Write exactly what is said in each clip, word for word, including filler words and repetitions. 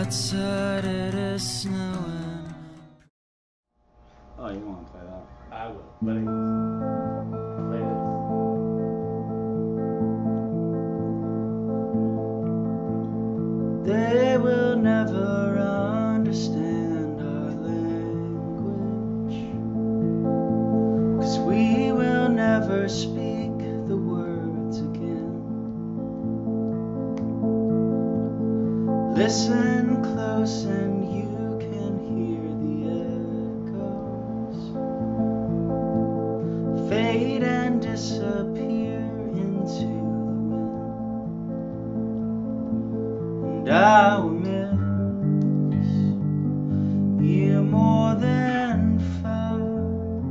Outside it is snowing. Oh, you want to play that? I will. But it play this. They will never understand our language, 'cause we will never speak the words again. Listen close and you can hear the echoes fade and disappear into the wind. And I will miss you more than fire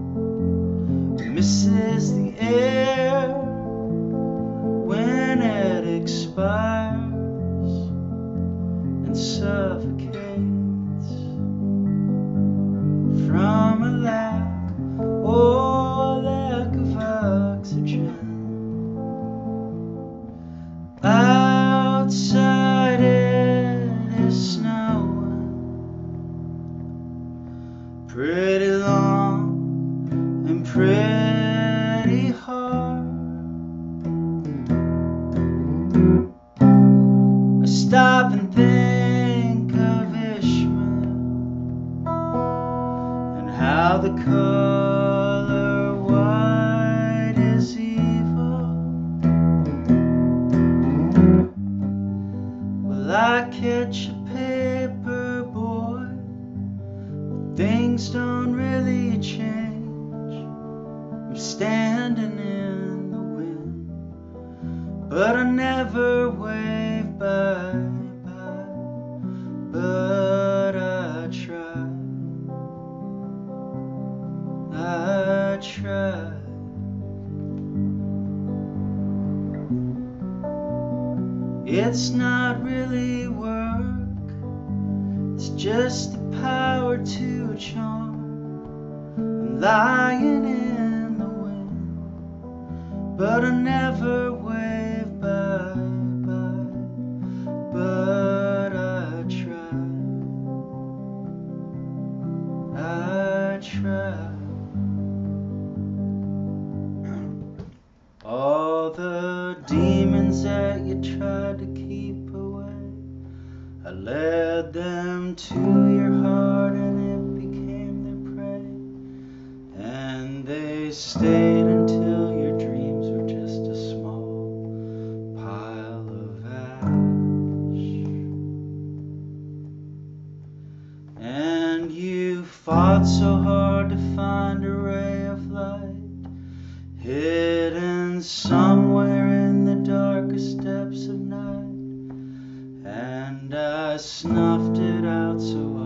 misses the air when it expires and suffocates from a lack or lack of oxygen. Outside it is snowing, pretty long and pretty hard. I stop and think of Ishmael and how the color white is evil. Well, I catch a paper boy, but things don't really change. I'm standing in the wind, but I never wave bye bye, but I try, I try. It's not really work, it's just the power to charm. I'm lying in the wind, but I never wave bye bye, but I try, I try. All the demons that you tried to keep away, I led them to your heart and it became their prey. And they stayed until your dreams were just a small pile of ash. And you fought so hard to find a ray of light hidden somewhere in the darkest depths of night, and I snuffed it out so